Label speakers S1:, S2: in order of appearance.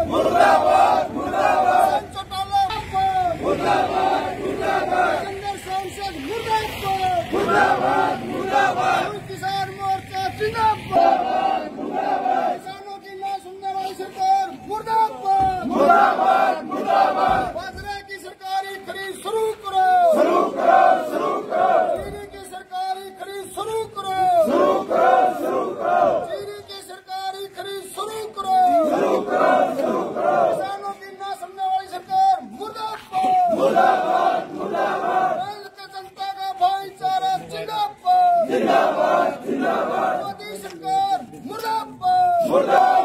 S1: मुर्दाबाद मुर्दाबाद
S2: चौटाला
S1: मुर्दाबाद मुर्दाबाद
S2: सांसद मुर्दाबाद
S1: मुर्दाबाद मुर्दाबाद
S2: किसान मोर्चा जिंदाबाद
S1: मुर्दाबाद
S2: किसानों की ना सुनने वाली सरकार मुर्दाबाद
S1: मुर्दाबाद मुर्दाबाद
S2: बाजरे की सरकारी खरीद शुरू करो
S1: शुरू करो शुरू करो
S2: चीनी की सरकारी खरीद शुरू करो
S1: शुरू करो शुरू करो
S2: चीनी की सरकारी खरीद शुरू करो
S1: शुरू करो शुरू करो
S2: किसानों की ना सुनने वाली सरकार मुर्दाबाद
S1: मुर्दाबाद मुर्दाबाद
S2: भारतीय जनता का भाईचारा जिंदाबाद
S1: जिंदाबाद जिंदाबाद
S2: मोदी सरकार मुर्दाबाद
S1: मुर्दाबाद